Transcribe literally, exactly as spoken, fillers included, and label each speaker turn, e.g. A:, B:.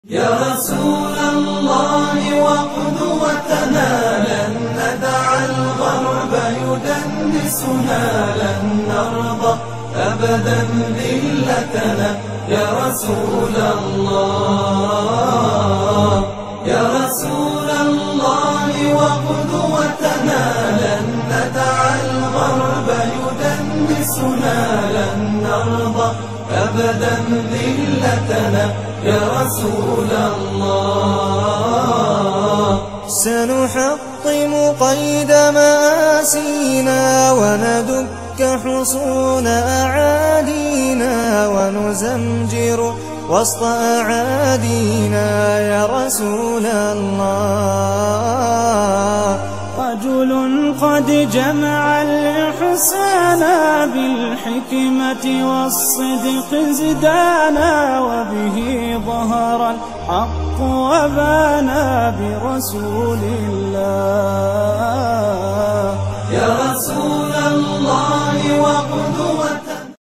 A: يا رسول الله وقدوتنا لن ندع الغرب يدنسنا، لن نرضى أبدا ذلتنا يا رسول الله. يا رسول الله وقدوتنا لن ندع الغرب يدنسنا، لن نرضى أبدا ذلتنا يا رسول الله.
B: سنحطم قيد مآسينا وندك حصون أعادينا، ونزمجر وسط أعادينا يا رسول الله.
C: رجل قد جمع الإحسان بالحكمة والصدق زدانا، وبه ظهر الحق وبانا برسول الله.